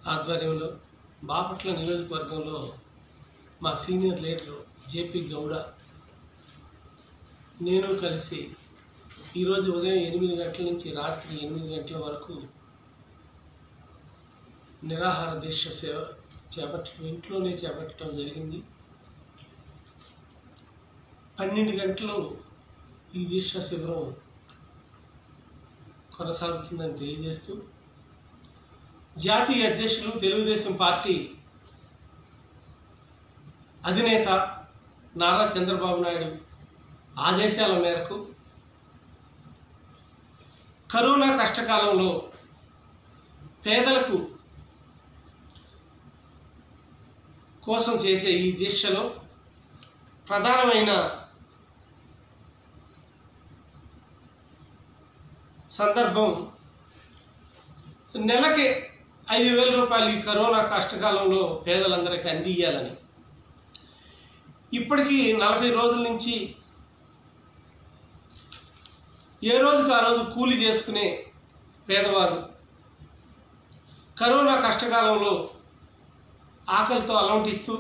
ఆధ్వర్యంలో బాపట్ల నియోజకవర్గంలో మా సీనియర్ లీడర్ జేపీ గౌడ నేను కలిసి ఈరోజు ఉదయం 8 గంటల నుంచి రాత్రి 8 గంటల వరకు నిరాహార దీక్ష సేవ ఇంట్లోనే చేపట్టడం జరిగింది. 12 గంటలు ఈ దీక్ష శిబిరం కొనసాగుతుందని తెలియజేస్తూ జాతీయ అధ్యక్షులు తెలుగుదేశం పార్టీ అధినేత నారా చంద్రబాబు నాయుడు ఆదేశాల మేరకు కరోనా కష్టకాలంలో పేదలకు కోసం చేసే ఈ దీక్షలో ప్రధానమైన సందర్భం నెలకి 5,000 రూపాయలు ఈ కరోనా కష్టకాలంలో పేదలందరికీ అందియ్యాలని. ఇప్పటికీ 40 రోజుల నుంచి ఏ రోజుకు ఆ రోజు కూలి చేసుకునే పేదవారు కరోనా కష్టకాలంలో ఆకలితో అలమటిస్తూ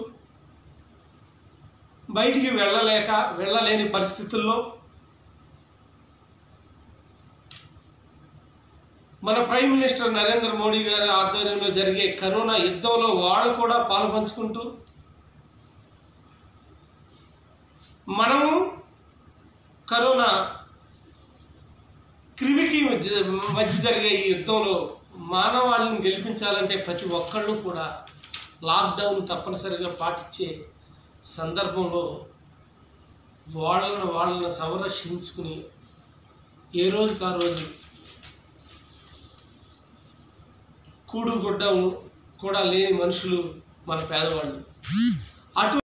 బయటికి వెళ్ళలేని పరిస్థితుల్లో మన ప్రైమ్ మినిస్టర్ నరేంద్ర మోడీ గారి ఆధ్వర్యంలో జరిగే కరోనా యుద్ధంలో వాళ్ళు కూడా పాలుపంచుకుంటూ మనము కరోనా క్రిమికి మధ్య జరిగే ఈ యుద్ధంలో మానవాళిని గెలిపించాలంటే ప్రతి ఒక్కళ్ళు కూడా లాక్డౌన్ తప్పనిసరిగా పాటించే సందర్భంలో వాళ్ళను సంరక్షించుకుని ఏ రోజుకు ఆ రోజు కూడు గుడ్డ కూడా లేని మనుషులు మన పేదవాళ్ళు.